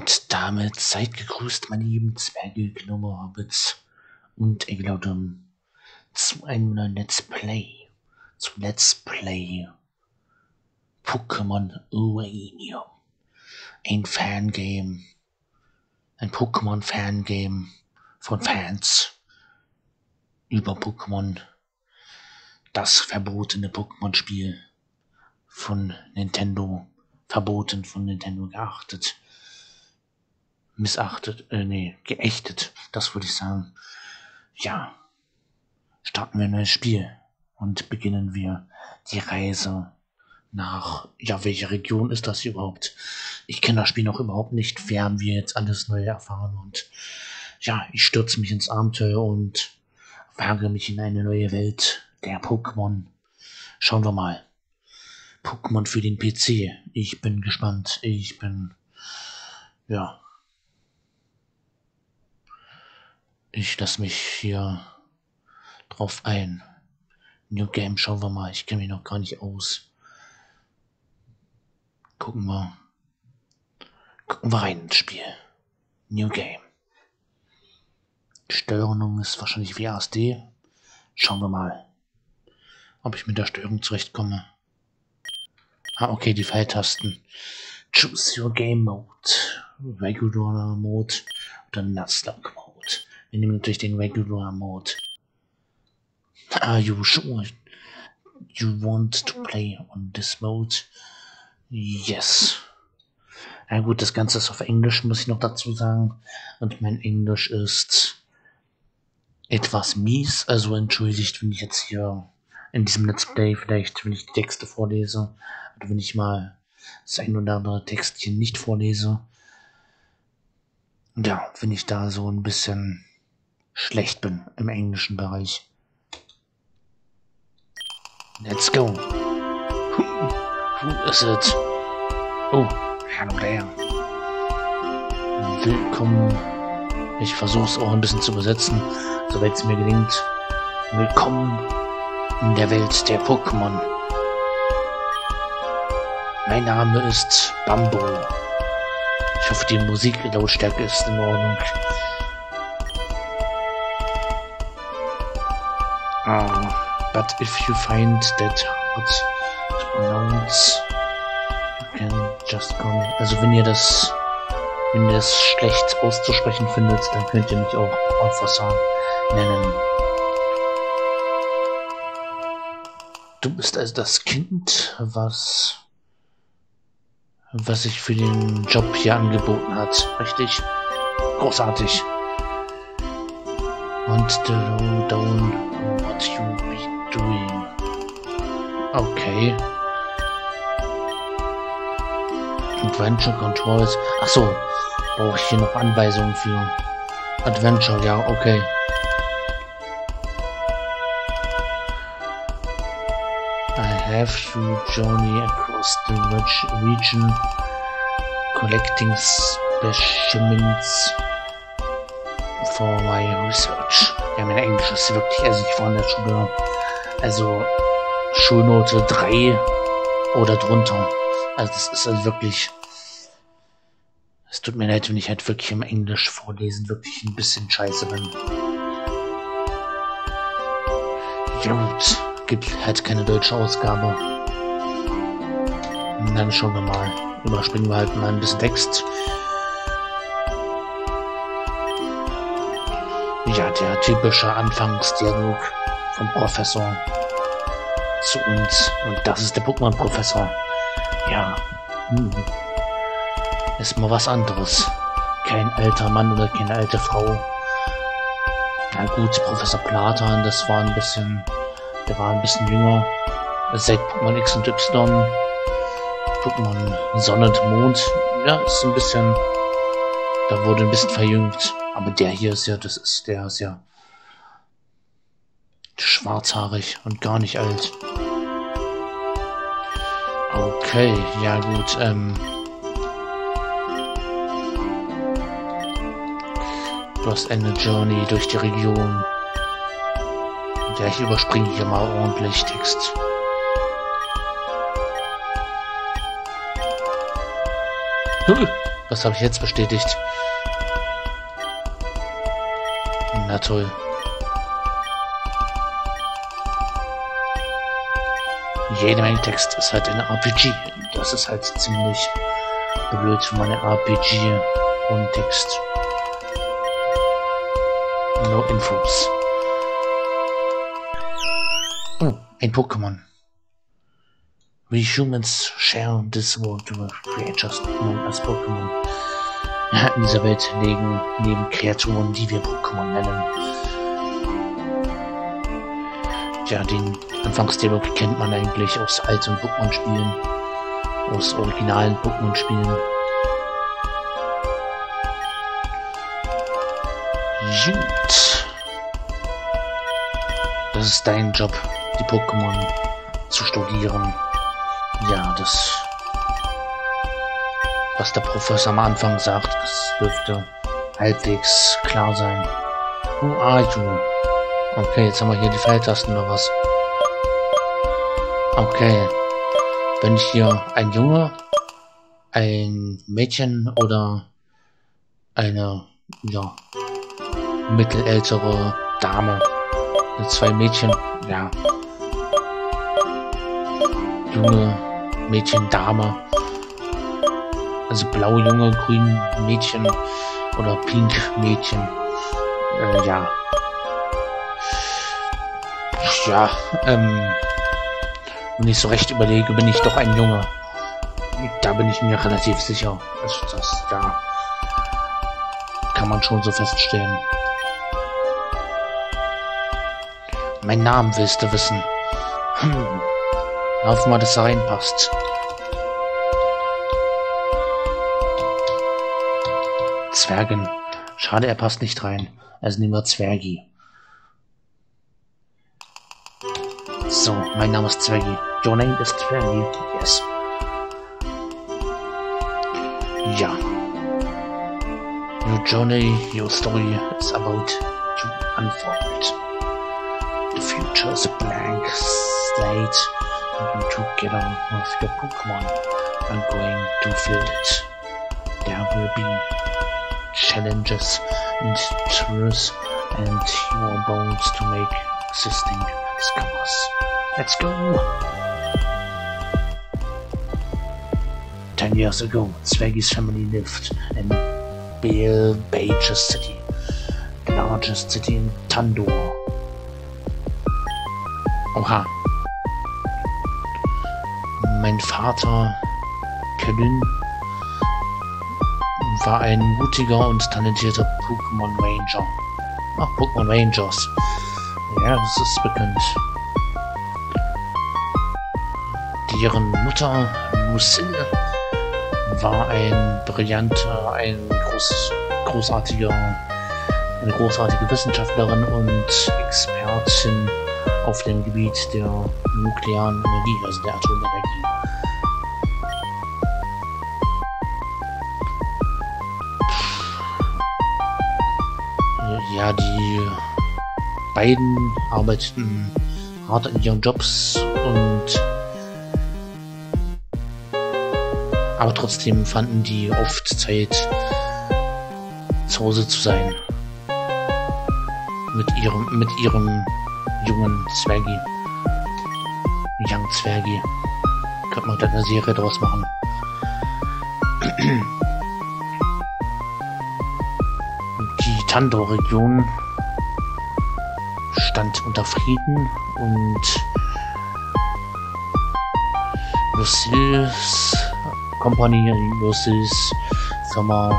Und damit seid gegrüßt, meine lieben Zwerge, Gnome, Hobbits und Eglotum zu einem neuen Let's Play. Pokémon Uranium. Ein Fangame. Ein Pokémon-Fangame von Fans über Pokémon. Das verbotene Pokémon-Spiel von Nintendo. Verboten von Nintendo, geächtet, das würde ich sagen. Ja, starten wir ein neues Spiel und beginnen wir die Reise nach, welche Region ist das überhaupt? Ich kenne das Spiel noch überhaupt nicht, werden wir jetzt alles Neue erfahren und ich stürze mich ins Abenteuer und wage mich in eine neue Welt der Pokémon. Schauen wir mal. Pokémon für den PC. Ich bin gespannt. Ich lasse mich hier drauf ein. New Game, schauen wir mal. Ich kenne mich noch gar nicht aus. Gucken wir rein ins Spiel. New Game. Die Steuerung ist wahrscheinlich WASD. Schauen wir mal, ob ich mit der Steuerung zurechtkomme. Okay, die Pfeiltasten. Choose your game mode. Regular Mode oder Nuzlocke Mode. Wir nehmen natürlich den Regular Mode. Are you sure you want to play on this mode? Yes. Ja gut, das Ganze ist auf Englisch, muss ich noch dazu sagen. Und mein Englisch ist etwas mies. Also entschuldigt, wenn ich jetzt hier in diesem Let's Play vielleicht, wenn ich die Texte vorlese, oder wenn ich mal das ein oder andere Textchen nicht vorlese. Ja, wenn ich da so ein bisschen schlecht bin im englischen Bereich. Let's go. Who is it? Oh, hello there. Willkommen. Ich versuche es auch ein bisschen zu übersetzen, soweit es mir gelingt. Willkommen in der Welt der Pokémon. Mein Name ist Bambo. Ich hoffe, die Musiklautstärke ist in Ordnung. But if you find that hard to pronounce, you can just call me. Also wenn ihr das schlecht auszusprechen findet, dann könnt ihr mich auch Alphasar nennen. Du bist also das Kind, was sich für den Job hier angeboten hat. Richtig? Großartig. Und down what you be doing. Okay. Adventure Controls. Achso, brauche ich hier noch Anweisungen für Adventure? Ja, okay. I have to journey across the region, collecting specimens for my research. Ja, mein Englisch ist wirklich, also ich war in der Schule, also Schulnote 3 oder drunter. Also das ist also wirklich, es tut mir leid, wenn ich halt wirklich im Englisch vorlesen wirklich ein bisschen scheiße bin. Ja gut, gibt halt keine deutsche Ausgabe. Und dann schauen wir mal, überspringen wir halt mal ein bisschen Text. Ja, der typische Anfangsdialog vom Professor zu uns. Und das ist der Pokémon-Professor. Ja, ist mal was anderes. Kein alter Mann oder keine alte Frau. Na gut, Professor Platan, der war ein bisschen jünger. Seit Pokémon X und Y. Pokémon Sonne und Mond. Ja, ist ein bisschen, da wurde ein bisschen verjüngt. Aber der hier ist ja, der ist ja schwarzhaarig und gar nicht alt. Okay, ja gut, du hast eine Journey durch die Region. Ja, ich überspringe hier mal ordentlich Text. Was habe ich jetzt bestätigt? Na toll. Jede Menge Text ist halt eine RPG. Das ist halt ziemlich blöd für meine RPG und Text. No Infos. Oh, ein Pokémon. We humans share this world with creatures known as Pokémon. Ja, in dieser Welt leben neben Kreaturen, die wir Pokémon nennen. Ja, den Anfangsdialog kennt man eigentlich aus alten Pokémon-Spielen, aus originalen Pokémon-Spielen. Gut. Das ist dein Job, die Pokémon zu studieren. Ja, das, was der Professor am Anfang sagt, das dürfte halbwegs klar sein. Who are you? Okay, jetzt haben wir hier die Pfeiltasten oder was? Okay. Wenn ich hier ein Junge, ein Mädchen oder eine, ja, mittelältere Dame, zwei Mädchen, ja. Junge, Mädchen, Dame. Also blau, Junge, grün, Mädchen oder pink, Mädchen. Ja. Ja, wenn ich so recht überlege, bin ich doch ein Junge. Da bin ich mir relativ sicher. Das ja, kann man schon so feststellen. Mein Namen willst du wissen? Hoffen wir, dass da reinpasst. Zwergen. Schade, er passt nicht rein. Also nehmen wir Zwergi. So, mein Name ist Zwergi. Your name is Zwergi. Yes. Ja. Your journey, your story is about to unfold. The future is a blank slate. You together with your Pokémon are going to fill it. There will be challenges and truths, and you are bound to make existing discoveries. Let's go! 10 years ago, Zwergi's family lived in Beaches City, the largest city in Tandor. Oha. Mein Vater, Kevin, war ein mutiger und talentierter Pokémon Ranger. Ach, Pokémon Rangers. Ja, das ist bekannt. Deren Mutter, Lucille, war eine großartige Wissenschaftlerin und Expertin auf dem Gebiet der nuklearen Energie, also der Atomenergie. Ja, die beiden arbeiteten hart in ihren Jobs aber trotzdem fanden die oft Zeit, zu Hause zu sein. Mit ihrem jungen Zwergi. Young Zwergi. Könnte man da eine Serie draus machen. Die Tandor-Region stand unter Frieden und Lucille's Company, Lucille's Firma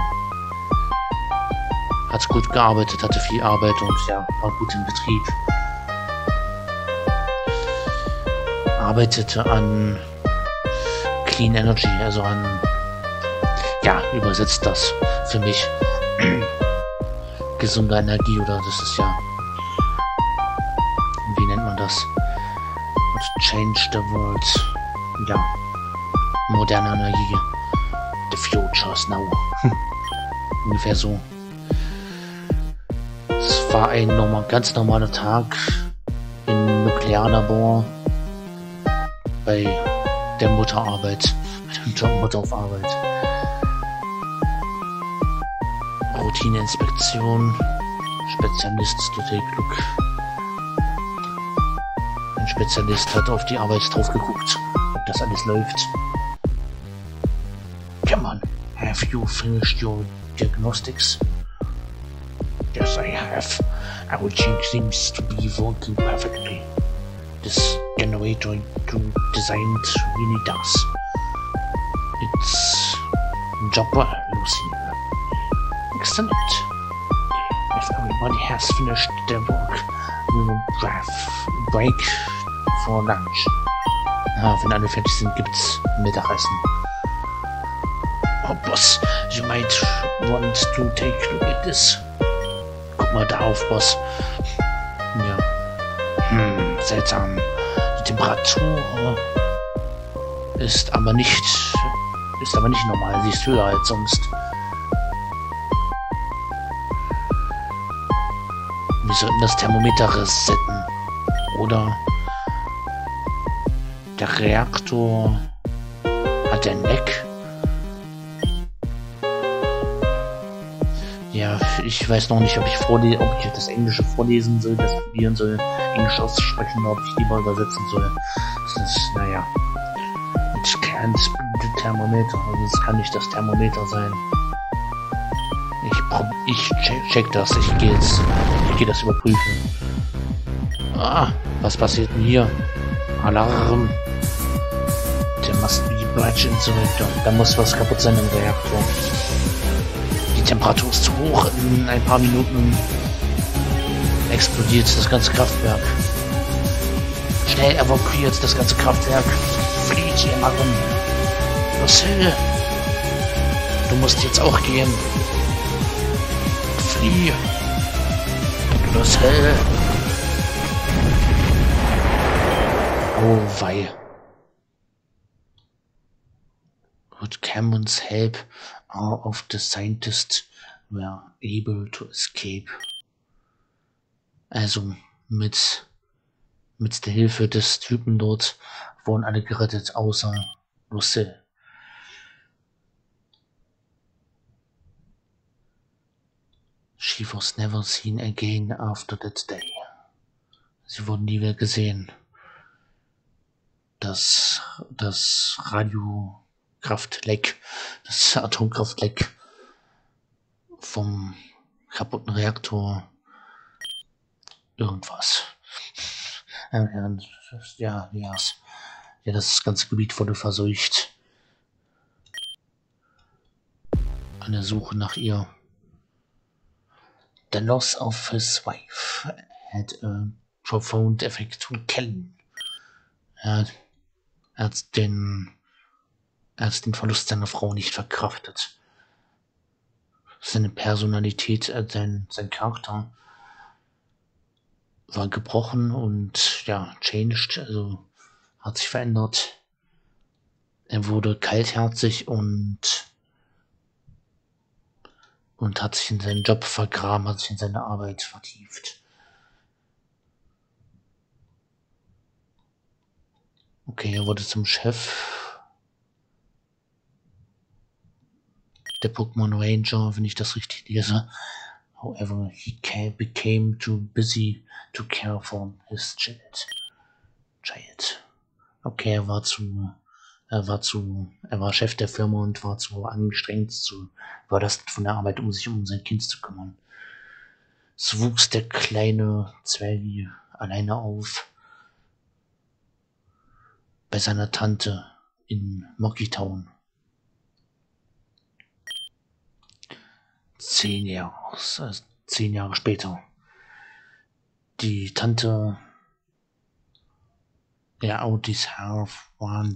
hat gut gearbeitet, hatte viel Arbeit und ja, war gut im Betrieb. Arbeitete an Clean Energy, also an, ja, übersetzt das für mich, gesunde Energie, oder das ist ja, wie nennt man das? Change the world, ja, moderne Energie, the future is now, ungefähr so. Es war ein ganz normaler Tag im Nuklearlabor bei der Mutter auf Arbeit. Routineinspektion. Spezialist to take look. Ein Spezialist hat auf die Arbeit drauf geguckt, ob das alles läuft. Come on, have you finished your diagnostics? Yes, I have. Our chink seems to be working perfectly. This generator you designed really does. It's job well, Lucy. Excellent. If everybody has finished their work, we will break for lunch. Wenn alle fertig sind, gibt's Mittagessen. Oh, Boss, you might want to take a look at this. Guck mal da auf, Boss. Ja. Seltsam. Die Temperatur ist aber nicht normal. Sie ist höher als sonst. Wir sollten das Thermometer resetten. Oder der Reaktor hat ein Leck. Ja, ich weiß noch nicht, ob ich das Englische vorlesen soll, das probieren soll, Englisch auszusprechen, oder ob ich lieber übersetzen soll. Das ist, naja. It can't be the thermometer. Also es kann nicht das Thermometer sein. Ich check das. Ich gehe das überprüfen. Ah, was passiert denn hier? Alarm. Der must be breach insulator. Da muss was kaputt sein im Reaktor. Die Temperatur ist zu hoch. In ein paar Minuten explodiert das ganze Kraftwerk. Schnell evakuiert das ganze Kraftwerk. Flieht hier mal rum. Los, Hill. Du musst jetzt auch gehen. Flieh. Los, Hill. Oh, wei. With Cameron's help, all of the scientists were able to escape. Also, mit der Hilfe des Typen dort wurden alle gerettet, außer Lucille. She was never seen again after that day. Sie wurden nie wieder gesehen. Das Radiokraftleck, das Atomkraftleck vom kaputten Reaktor, irgendwas. Ja, das ganze Gebiet wurde verseucht. An der Suche nach ihr. The loss of his wife had a profound effect on Kellen. Er hat den Verlust seiner Frau nicht verkraftet. Seine Personalität, sein Charakter war gebrochen und ja, changed, also hat sich verändert. Er wurde kaltherzig und hat sich in seinen Job vergraben, hat sich in seine Arbeit vertieft. Okay, er wurde zum Chef der Pokémon Ranger, wenn ich das richtig lese. However, he became too busy to care for his child. Okay, er war Chef der Firma und war zu angestrengt, zu überlastet von der Arbeit, um sich um sein Kind zu kümmern. So wuchs der kleine Zwergi alleine auf bei seiner Tante in Mocky Town. 10 Jahre später. Die Tante, Audis Health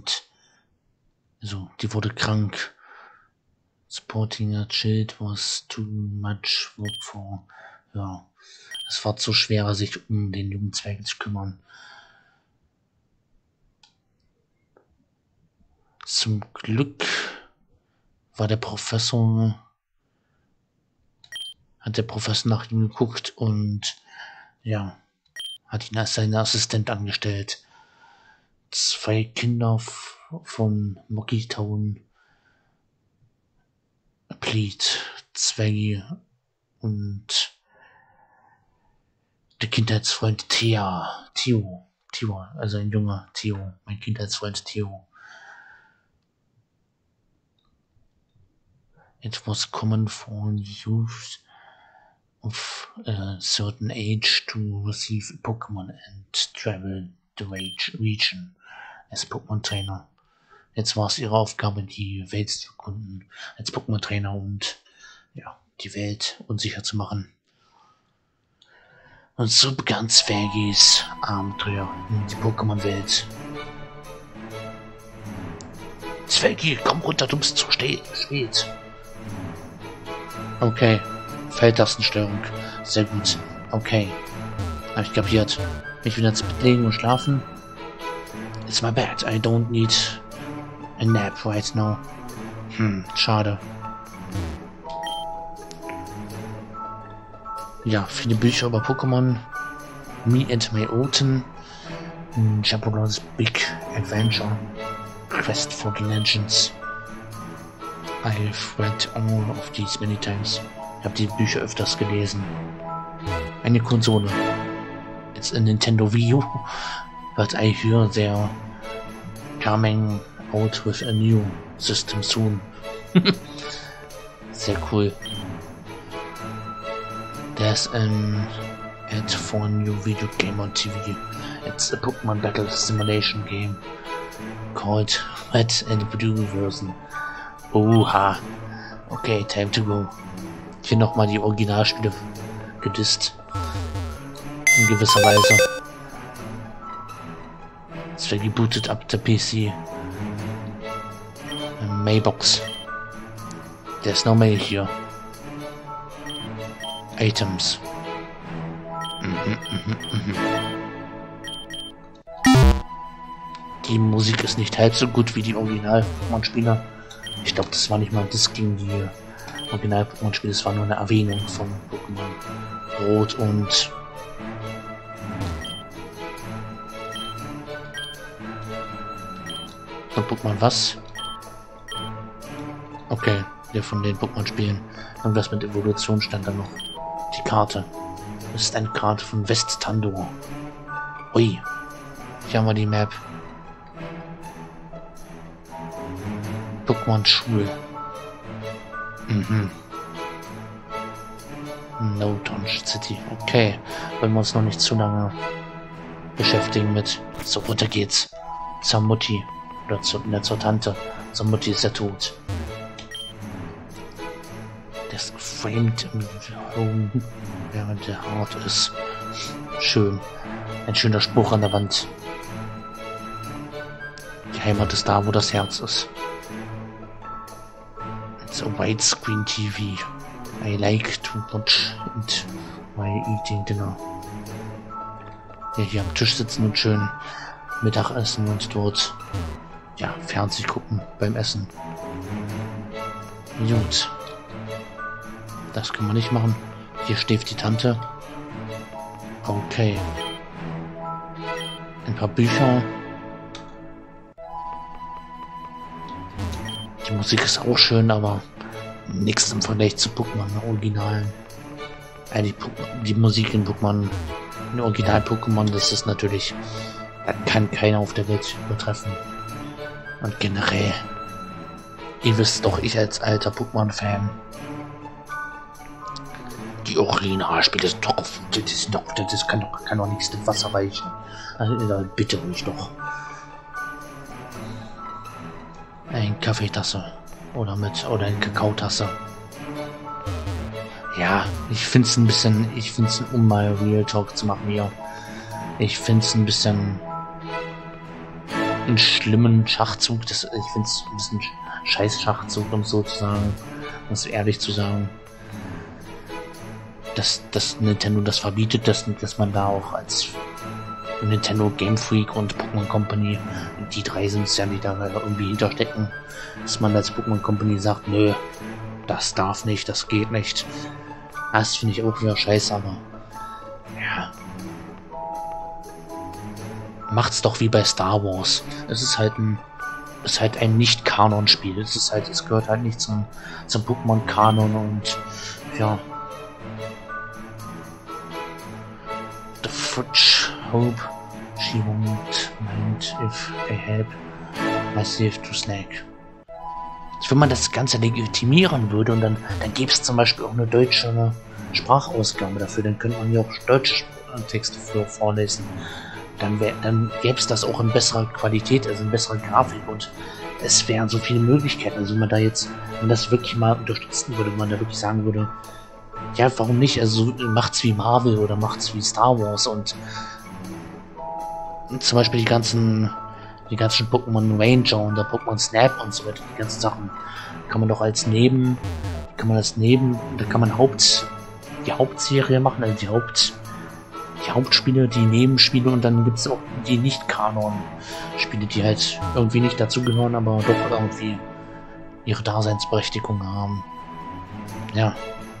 die wurde krank. Supporting a child was too much work for. Ja, es war zu schwer, sich um den jungen Zwerg zu kümmern. Zum Glück hat der Professor nach ihm geguckt und ja, hat ihn als seinen Assistent angestellt. 2 Kinder von Mocky Town, Pleat, Zwergi und der Kindheitsfreund Theo, also ein junger Theo, mein Kindheitsfreund Theo. It was common for youth of a certain age to receive Pokémon and travel the region als Pokémon-Trainer. Jetzt war es ihre Aufgabe, die Welt zu erkunden als Pokémon-Trainer und ja, die Welt unsicher zu machen. Und so begann Zwergis Abenteuer in die Pokémon-Welt. Zwergi, komm runter, du bist zu spät. Okay, Feldtastenstörung. Sehr gut. Okay, habe ich kapiert. Mich wieder ins Bett legen und schlafen. It's my bed. I don't need a nap right now. Schade. Ja, viele Bücher über Pokémon. Me and My Oten. Japanese Big Adventure. Quest for the Legends. I've read all of these many times. Ich habe die Bücher öfters gelesen. Eine Konsole. It's a Nintendo Wii U, but I hear they're coming out with a new system soon. Sehr cool. There's an ad for a new video game on TV. It's a Pokémon Battle Simulation game called Red and Blue version. Oha. Okay, time to go. Hier nochmal die Originalspiele gedisst. In gewisser Weise. Es wäre gebootet ab der PC. Mailbox. There's no mail here. Items. Die Musik ist nicht halb so gut wie die Original-Pokémon-Spieler. Ich glaube, das war nicht mal ein Diss gegen die Original-Pokémon-Spiele, es war nur eine Erwähnung von Pokémon Rot und von Pokémon was? Okay, der von den Pokémon-Spielen. Irgendwas mit Evolution stand da noch. Die Karte. Das ist eine Karte von West-Tandor. Ui. Hier haben wir die Map. Pokémon Schul. Noton City. Okay. Wollen wir uns noch nicht zu lange beschäftigen mit. So, runter geht's. Zur Mutti. Oder zur Tante. Zur Mutti ist er tot. Das geframed im Home, während der Hart ist. Schön. Ein schöner Spruch an der Wand. Die Heimat ist da, wo das Herz ist. It's a widescreen TV. I like to watch it while eating dinner. Ja, hier am Tisch sitzen und schön Mittagessen und dort, ja, Fernseh gucken beim Essen. Gut. Das kann man nicht machen. Hier schläft die Tante. Okay. Ein paar Bücher. Die Musik ist auch schön, aber nichts im Vergleich zu Pokémon Originalen. Die Musik in Pokémon, in Original-Pokémon, das ist natürlich, das kann keiner auf der Welt übertreffen. Und generell, ihr wisst doch, ich als alter Pokémon-Fan, die Originalspiele sind doch, das kann doch nichts dem Wasser weichen. Also, bitte ruhig doch. Eine Kaffeetasse oder eine Kakaotasse. Ja, ich find's ein bisschen, um mal Real Talk zu machen hier, ich find's ein bisschen einen schlimmen Schachzug, ich find's ein bisschen scheiß Schachzug, um so zu sagen, um es ehrlich zu sagen, dass Nintendo das verbietet, dass man da auch als Nintendo, Game Freak und Pokémon Company, die drei sind es ja, die da irgendwie hinterstecken, dass man als Pokémon Company sagt, nö, das darf nicht, das geht nicht. Das finde ich auch wieder scheiße, aber ja. Macht's doch wie bei Star Wars. Es ist halt ein Nicht-Kanon-Spiel. Es gehört halt nicht zum Pokémon-Kanon und ja, Fudge hope she won't mind if I help myself to snack. Wenn man das Ganze legitimieren würde und dann gäbe es zum Beispiel auch eine deutsche Sprachausgabe dafür, dann könnte man ja auch deutsche Texte vorlesen. Dann gäbe es das auch in besserer Qualität, also in besserer Grafik, und es wären so viele Möglichkeiten. Also wenn man da jetzt, wenn das wirklich mal unterstützen würde, wenn man da wirklich sagen würde, ja, warum nicht? Also macht's wie Marvel oder macht's wie Star Wars und zum Beispiel die ganzen Pokémon Ranger und der Pokémon Snap und so weiter, die ganzen Sachen kann man doch da kann man die Hauptserie machen, also die Hauptspiele, die Nebenspiele, und dann gibt es auch die Nicht-Kanon-Spiele, die halt irgendwie nicht dazugehören, aber doch irgendwie ihre Daseinsberechtigung haben. Ja.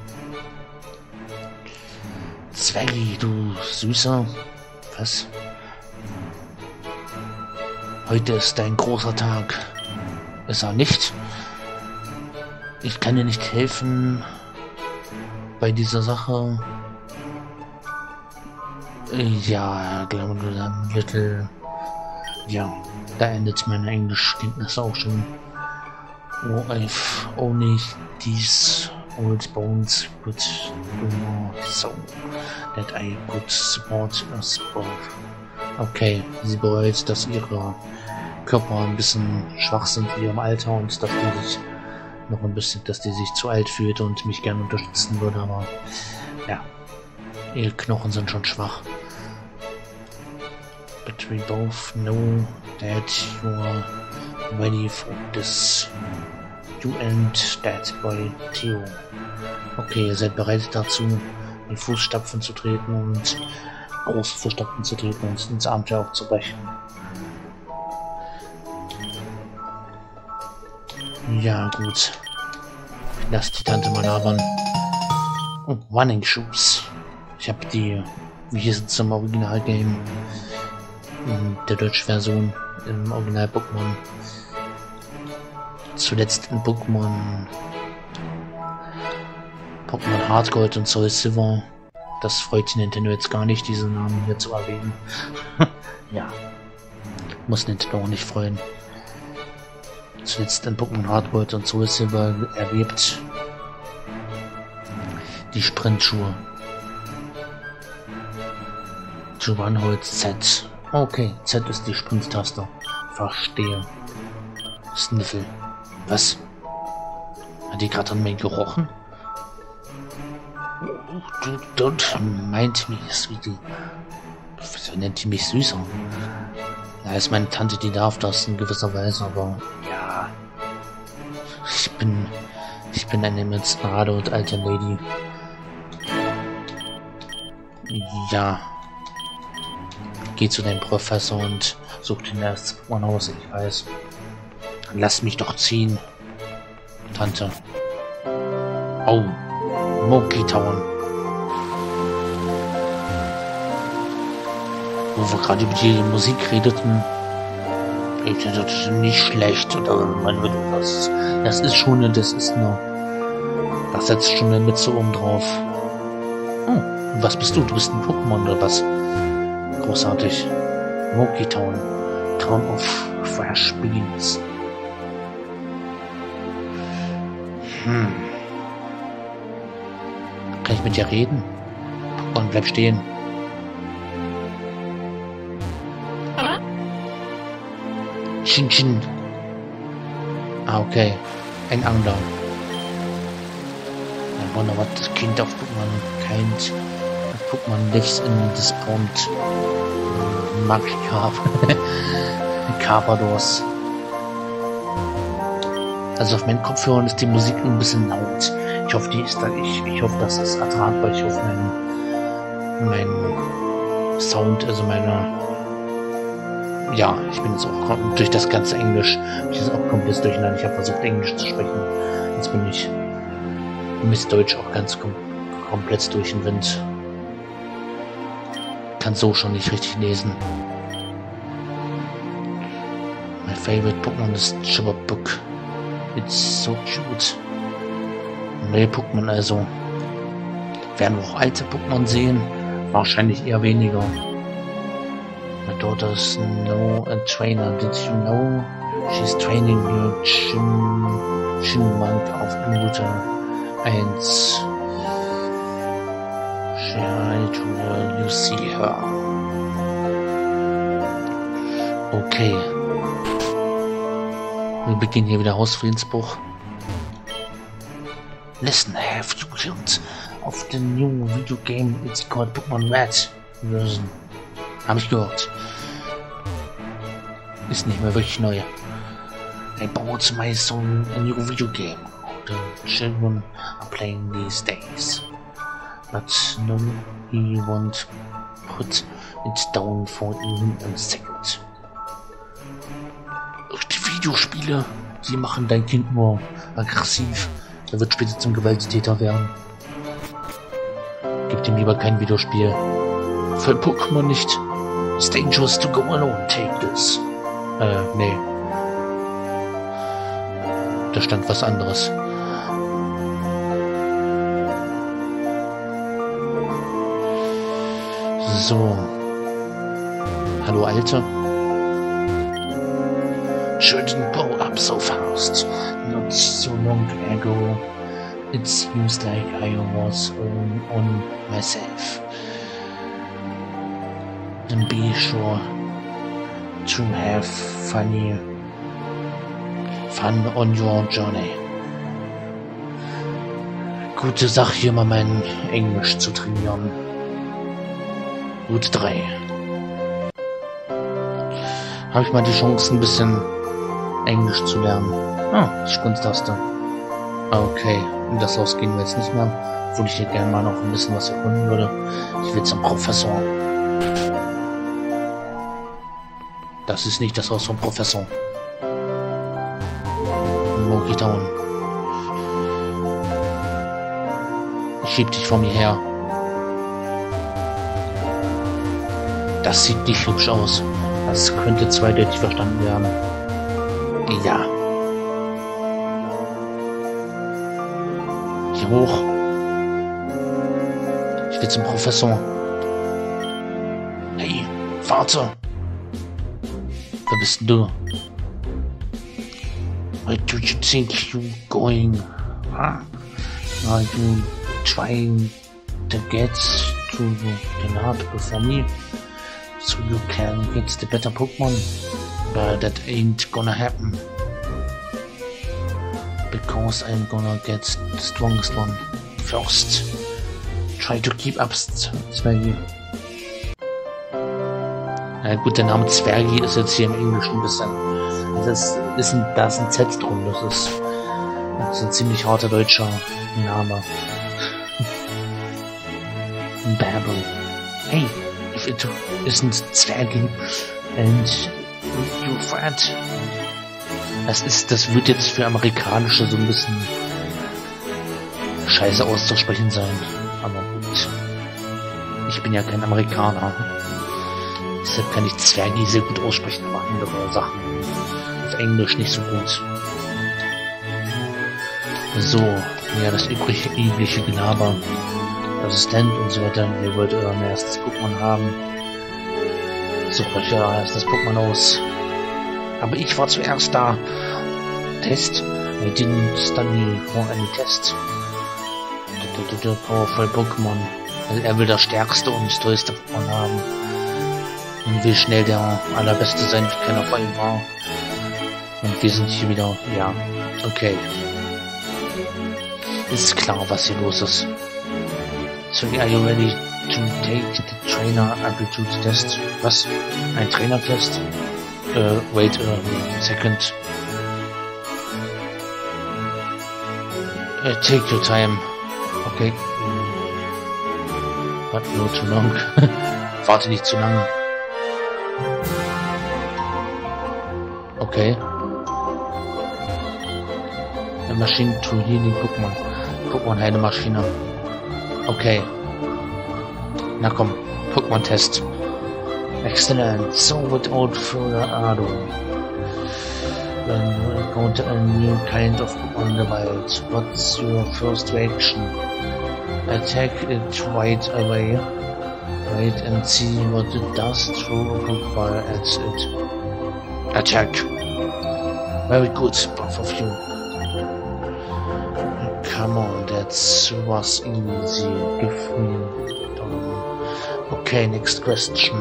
Zweggy, du Süßer. Was? Heute ist ein großer Tag. Ist er nicht? Ich kann dir nicht helfen bei dieser Sache. Ja, glaube du, Little. Ja, da endet meine Englischkenntnisse auch schon. Oh, I've only these old bones could do more so that I could support us both. Okay, sie bereut, dass ihre Körper ein bisschen schwach sind in ihrem Alter und dass die sich noch ein bisschen, dass die sich zu alt fühlt und mich gerne unterstützen würde, aber ja, ihre Knochen sind schon schwach. But we both know that you are ready for this. You and that boy Theo. Okay, ihr seid bereit dazu, in Fußstapfen zu treten und große Fußstapfen zu treten und ins Abenteuer aufzubrechen. Ja, gut. Lass die Tante mal labern. Oh, Running Shoes. Ich habe die, wie hieß es zum Original-Game, in der deutschen Version, im Original-Pokémon. Zuletzt in Pokémon Hardgold und Soul Silver. Das freut Nintendo jetzt gar nicht, diese Namen hier zu erwähnen. Ja, muss Nintendo auch nicht freuen. Zuletzt in Pokémon Hardgold und Soul Silver erlebt die Sprintschuhe. To Run hold Z. Okay, Z ist die Sprint-Taste. Verstehe. Sniffel. Was? Hat die gerade an mir gerochen? Don't mind me, sweetie. Wieso nennt die mich süßer? Ja, ist meine Tante, die darf das in gewisser Weise, aber ja. Ich bin eine emotionale und alte Lady. Ja. Geh zu deinem Professor und such den ersten Pokémon aus, ich weiß. Lass mich doch ziehen, Tante. Oh, Moki Town. Wo wir gerade über die Musik redeten. Ich finde das nicht schlecht, oder man würde das ist schon, das setzt schon eine Mütze oben drauf. Oh, was bist du? Du bist ein Pokémon oder was? Großartig. Moki Town. Town of Fresh Beans. Kann ich mit dir reden? Pokémon, bleib stehen. Chin. Ah, okay. Ein Angler. I wonder what the kind of Pokémon kind of Pokémon lives in this pond. Magikarp. Carpadors. Also auf meinen Kopfhörern ist die Musik ein bisschen laut. Ich hoffe, ich hoffe, das ist ertragbar. Ich hoffe, mein Sound, also ja, ich bin jetzt auch durch das ganze Englisch, ich bin auch komplett durcheinander. Ich habe versucht, Englisch zu sprechen. Jetzt bin ich mit Deutsch auch ganz komplett durch den Wind. Kann so schon nicht richtig lesen. My favorite Pokémon ist Chibabuk. It's so cute. Neue Pokémon also. Werden wir auch alte Pokémon sehen? Wahrscheinlich eher weniger. My daughter's no a trainer. Did you know she's training your Chipmunk auf Minute 1? You see her. Okay. Wir beginnen hier wieder Hausfriedensbruch. Listen, have you heard of the new video game? It's called Pokémon Red version. Hab ich gehört. Ist nicht mehr wirklich neu. I bought my son a new video game. The children are playing these days. But no, he won't put it down for even a second. Die Videospiele, die machen dein Kind nur aggressiv. Er wird später zum Gewalttäter werden. Gib ihm lieber kein Videospiel. Für Pokémon nicht. It's dangerous to go alone. Take this. Nee. Da stand was anderes. So. Hallo, Alte. Shouldn't blow up so fast. Not so long ago. It seems like I was on myself. And be sure to have fun on your journey. Gute Sache, hier mal mein Englisch zu trainieren. Gut 3. Habe ich mal die Chance, ein bisschen Englisch zu lernen. Ah, Sprungtaste. Okay, in das Haus gehen wir jetzt nicht mehr. Obwohl ich hier gerne mal noch ein bisschen was erkunden würde. Ich will zum Professor. Das ist nicht das Haus vom Professor. Monkey Town. Ich schieb dich vor mir her. Das sieht nicht hübsch aus. Das könnte zweideutig verstanden werden. Ja. Hier hoch. Ich will zum Professor. Hey, Vater. Wer bist denn du? Where do you think you're going? Huh? Are you trying to get to the lab before me? So you can get the better Pokemon? But that ain't gonna happen. Because I'm gonna get the strongest one first. Try to keep up, Zwergi. Na gut, der Name Zwergi ist jetzt hier im Englischen ein bisschen. Da ist ein Z drum, das ist ein ziemlich harter deutscher Name. Babel. Hey, if it isn't Zwergi and you friend. Das wird jetzt für Amerikanische so ein bisschen scheiße auszusprechen sein. Aber gut. Ich bin ja kein Amerikaner. Deshalb kann ich Zwergi sehr gut aussprechen, aber andere Sachen auf Englisch nicht so gut. So, ja, das übliche Gelaber. Assistent und so weiter. Ihr wollt euer erstes Pokémon haben. Sucht euch euer erstes Pokémon aus. Aber ich war zuerst da. Test. I didn't study for any test. Powerful Pokémon. Also er will das stärkste und das tollste Pokémon haben. Und will schnell der allerbeste sein, wie keiner vor ihm war. Und wir sind hier wieder, ja, okay. Ist klar, was hier los ist. So, are you ready to take the trainer aptitude test? Was? Ein Trainertest? Wait a second. Take your time. Okay. But not too long. Warte nicht zu lange. Okay. A machine to healing Pokémon. Pokémon Heilemaschine. Okay. Na komm. Pokémon-Test. Excellent. So without further ado. Then we encounter a new kind of Pokémon in the wild. What's your first reaction? Attack it right away. Wait and see what it does. Throw a Pokeball at it. Attack. Very good, both of you. Come on, that was easy. Give me... Okay, next question.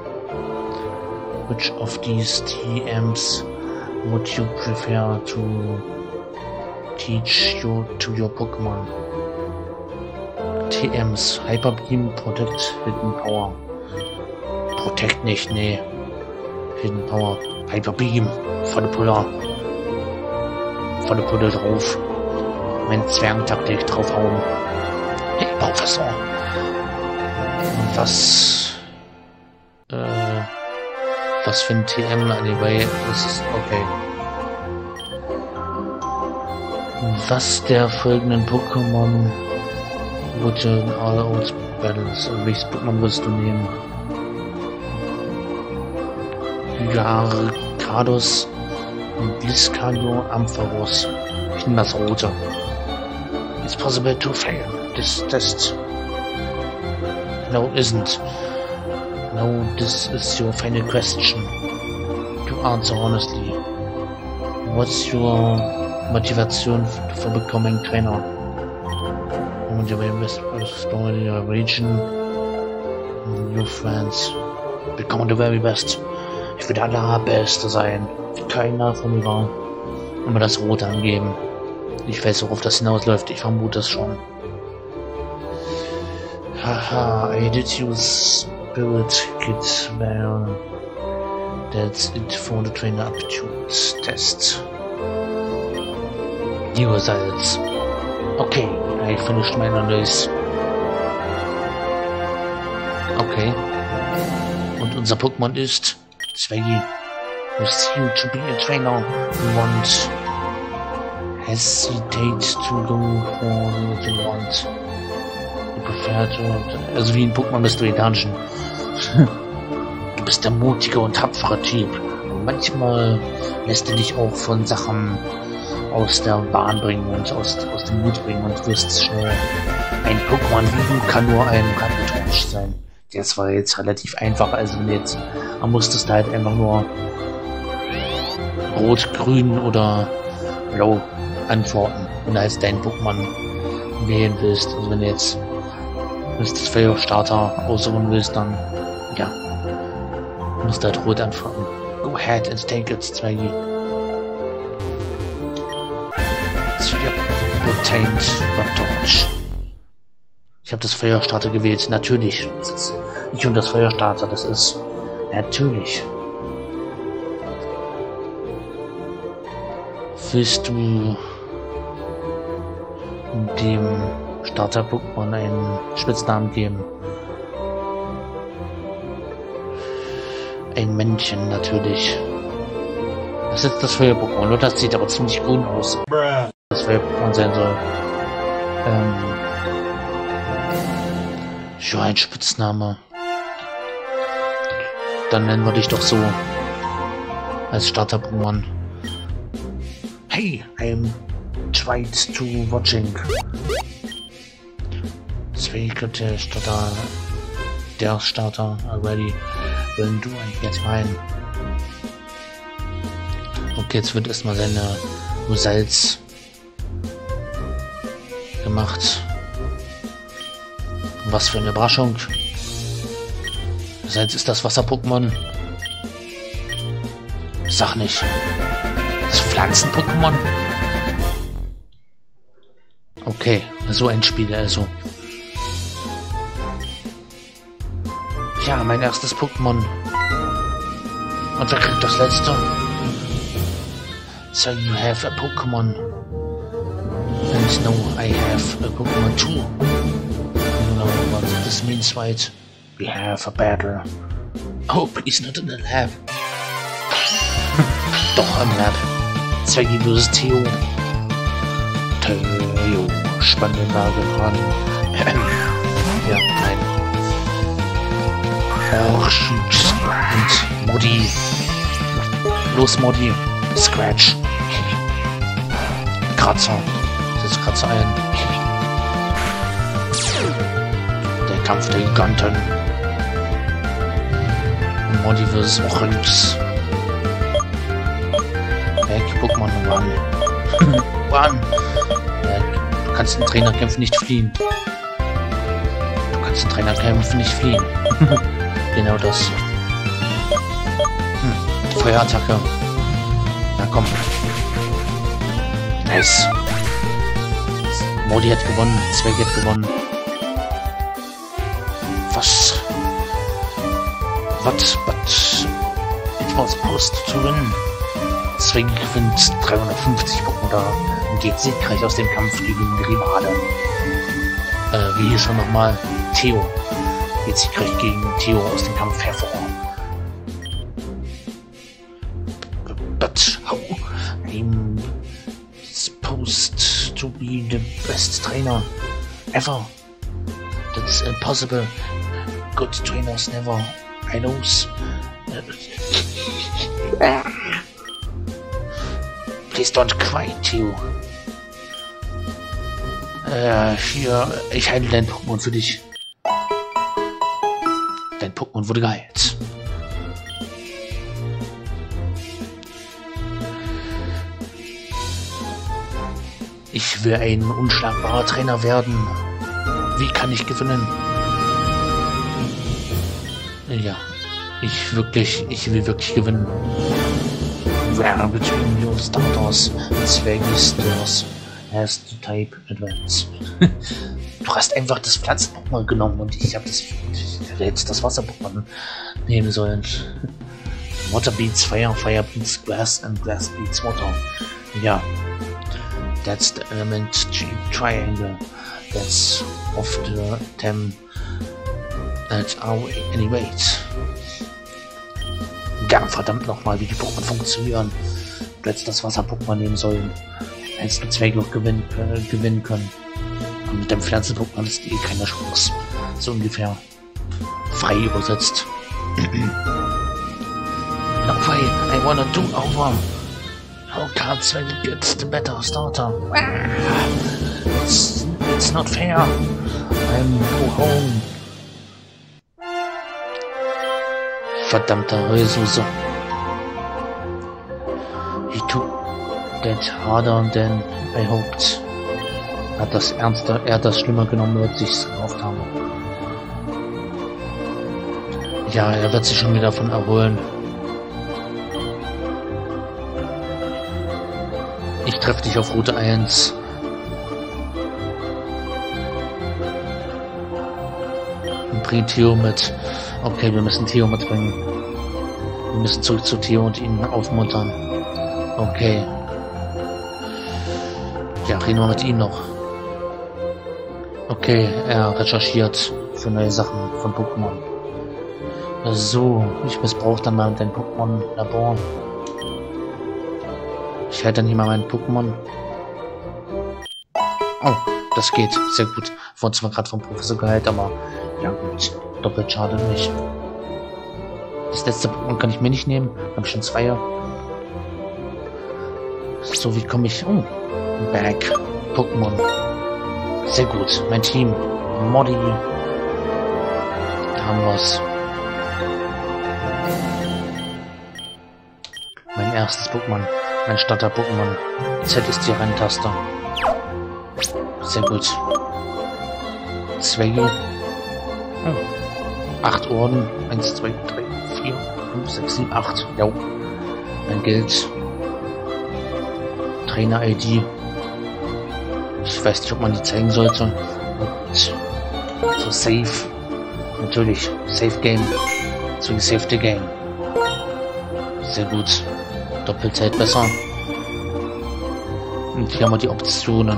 Which of these TMs would you prefer to teach to your Pokemon? TMs, Hyper Beam, Protect, Hidden Power. Protect nicht, nee. Hidden Power, Hyper Beam, volle Puller. Volle Pulle drauf. Mein Zwergentaktik draufhauen. Hey, Professor! Was für ein TM, anyway, das ist okay. Was der folgenden Pokémon wurde in All Out Battles? Welches Pokémon wirst du nehmen? Gyarados, Blitzcanio, Ampharos. Ich nehme das Rote. It's possible to fail this test. No, it isn't. No, this is your final question. To answer honestly. What's your motivation for becoming trainer? And your best explore your region, your friends. Become the very best. Ich will der allerbeste sein. Keiner von mir war. Immer das Rote angeben. Ich weiß, worauf das hinausläuft. Ich vermute es schon. Haha, I did use Spirit Kit there. That's it for the trainer aptitudes test. The results. Okay, I finished my analysis. Okay. Und unser Pokémon ist Zweggy. You seem to be a trainer. You won't hesitate to go for what you want. You prefer to... Also wie ein Pokémon bist du in Dungeon. Du bist der mutige und tapfere Typ. Und manchmal lässt du dich auch von Sachen aus der Bahn bringen und aus dem Mut bringen und wirst schnell. Ein Pokémon wie du kann nur ein Rattentausch sein. Das war jetzt relativ einfach, also jetzt musstest du halt einfach nur Rot, Grün oder Blau antworten, wenn du als deinen Pokémon wählen willst. Also wenn du jetzt das Feuerstarter aussuchen willst, dann ja, musst du halt Rot antworten. Go ahead and take it, Zweggy. Retained Torch. Ich habe das Feuerstarter gewählt, natürlich. Das ist ich und das Feuerstarter, das ist natürlich. Willst du dem Starter-Pokémon einen Spitznamen geben? Ein Männchen, natürlich. Das ist das Feuer-Pokémon, oder? Das sieht aber ziemlich grün aus. Das Feuer-Pokémon sein soll. Ja, ein Spitzname. Dann nennen wir dich doch so. Als Starter-Pokémon. Hey, I'm tried to watching. Zweigelte Starter. Der Starter already. When do I get mine? Okay, jetzt wird erstmal seine Salz gemacht. Was für eine Überraschung. Salz ist das Wasser-Pokémon. Sag nicht. Das Pflanzen-Pokémon? Okay, so ein Spiel also. Ja, mein erstes Pokémon. Und wer kriegt das letzte? So you have a Pokémon. And no, I have a Pokémon too. You know what this means, right? We have a battle. Oh, please not in the lab. Doch, im Lab. Zweggy vs. Theo. Theo. Spannende Lage dran. Ja, nein. Und Modi. Los, Modi. Scratch. Kratzer. Das Kratzer ein. Der Kampf der Giganten. Modi vs. Ochryx. Weg, Pokémon Run. Run! Du kannst den Trainerkämpfen nicht fliehen. Du kannst den Trainerkämpfen nicht fliehen. Genau das. Feuerattacke. Na komm. Nice. Modi hat gewonnen. Zweig hat gewonnen. Was? What? It was supposed to win. Zweig gewinnt 350 Punkte und geht siegreich aus dem Kampf gegen den Rivale. Wie hieß er nochmal? Theo. Geht siegreich gegen Theo aus dem Kampf hervor. But how? I'm supposed to be the best trainer ever. That's impossible. Good trainers never. I knows. Please don't cry, Theo. Hier, ich heile dein Pokémon für dich. Dein Pokémon wurde geheilt. Ich will ein unschlagbarer Trainer werden. Wie kann ich gewinnen? Ja, ich will wirklich gewinnen. Where between your starters, Zwergisters has to type advance. Du hast einfach das Pflanzen-Pokémon genommen und ich hätte jetzt das Wasser-Pokémon nehmen sollen. Water beats fire, fire beats grass and grass beats water. Ja. That's the element triangle. That's of the them that are any weight. Ja, verdammt nochmal, wie die Pokémon funktionieren. Du hättest das Wasser-Pokémon nehmen sollen. Hättest du Zweig noch gewinnen können. Und mit dem Pflanzen-Pokémon ist keine Chance. So ungefähr. Frei übersetzt. No way, I wanna do over. How can't Zweig get the better starter? It's not fair. I'm go home. Verdammter Ressource. He took that harder than I hoped. Hat das ernster, er hat das schlimmer genommen, als ich es gehofft habe. Ja, er wird sich schon wieder davon erholen. Ich treffe dich auf Route 1. Und bring Theo mit. Okay, wir müssen Theo mitbringen. Wir müssen zurück zu Theo und ihn aufmuntern. Okay. Ja, reden wir mit ihm noch. Okay, er recherchiert für neue Sachen von Pokémon. So, ich missbrauche dann mal dein Pokémon-Labor. Ich hätte nicht mal meinen Pokémon. Oh, das geht. Sehr gut. Wurde zwar gerade vom Professor geheilt, aber ja gut. Doppelt schade nicht. Das letzte Pokémon kann ich mir nicht nehmen. Habe ich schon 2. So, wie komme ich... Oh, Back. Pokémon. Sehr gut. Mein Team. Modi. Da haben wir's. Mein erstes Pokémon. Mein Starter-Pokémon. Z ist die Renntaste. Sehr gut. Zwecke. Oh. 8 Orden. 1, 2, 3, 4, 5, 6, 7, 8. Jo. Mein Geld. Trainer-ID. Ich weiß nicht, ob man die zeigen sollte. Und so Save. Natürlich. Save Game. So Save the Game. Sehr gut. Doppelzeit besser. Und hier haben wir die Optionen.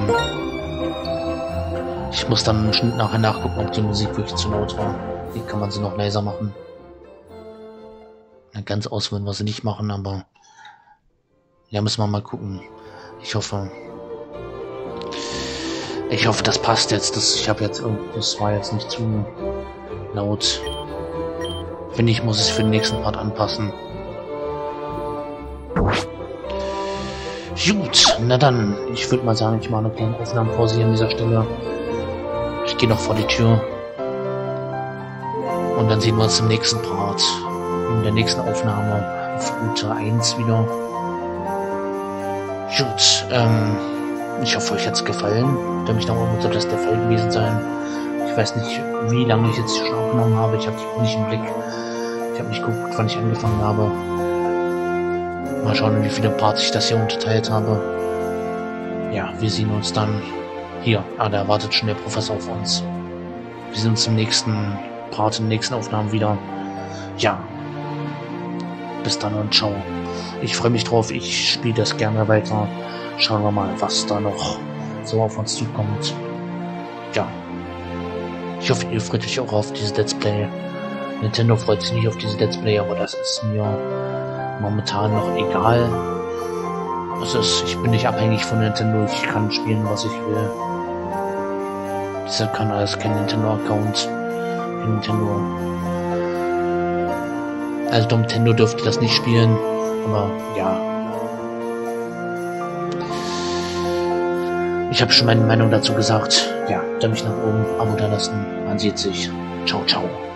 Ich muss dann nachher nachgucken, ob die Musik wirklich zu laut war. Wie kann man sie noch leiser machen? Na, ganz auswählen, was sie nicht machen, aber ja, müssen wir mal gucken. Ich hoffe, das passt jetzt. Das war jetzt nicht zu laut. Wenn nicht, muss ich es für den nächsten Part anpassen. Gut, na dann, ich würde mal sagen, ich mache eine kleine Aufnahmepause hier an dieser Stelle. Ich gehe noch vor die Tür. Und dann sehen wir uns im nächsten Part. in der nächsten Aufnahme auf Route 1 wieder. Gut, ich hoffe, euch hat es gefallen. Da mich nach oben sollte das der Fall gewesen sein. Ich weiß nicht, wie lange ich jetzt schon aufgenommen habe. Ich habe die nicht im Blick. Ich habe nicht geguckt, wann ich angefangen habe. Mal schauen, wie viele Parts ich das hier unterteilt habe. Ja, wir sehen uns dann hier. Ah, da wartet schon der Professor auf uns. Wir sehen uns im nächsten Part, in den nächsten Aufnahmen wieder. Ja. Bis dann und ciao. Ich freue mich drauf. Ich spiele das gerne weiter. Schauen wir mal, was da noch so auf uns zukommt. Ja. Ich hoffe, ihr freut euch auch auf dieses Let's Play. Nintendo freut sich nicht auf dieses Let's Play, aber das ist mir momentan noch egal. Ich bin nicht abhängig von Nintendo. Ich kann spielen, was ich will. Dieser Kanal ist kein Nintendo-Account. Nintendo. Also Nintendo dürfte das nicht spielen. Aber ja. Ich habe schon meine Meinung dazu gesagt. Ja, Däumchen nach oben, Abo da lassen. Man sieht sich. Ciao, ciao.